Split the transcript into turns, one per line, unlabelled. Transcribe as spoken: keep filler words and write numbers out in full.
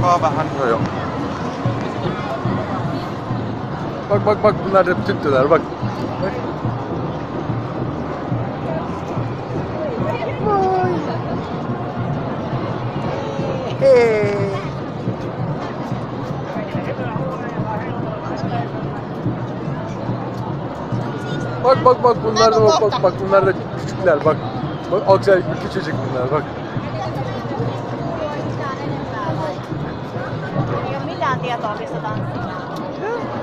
Mukabehen diyor.
Bak bak bak bunlar da Türk'tüler bak. Bak. Vay. Hey. Bak bak bak bunlar da bak bak bak bunlar da küçükler bak. Bak acayip bir küçücük bunlar bak.
Ei ole millään tietoa, missä tanssitaan.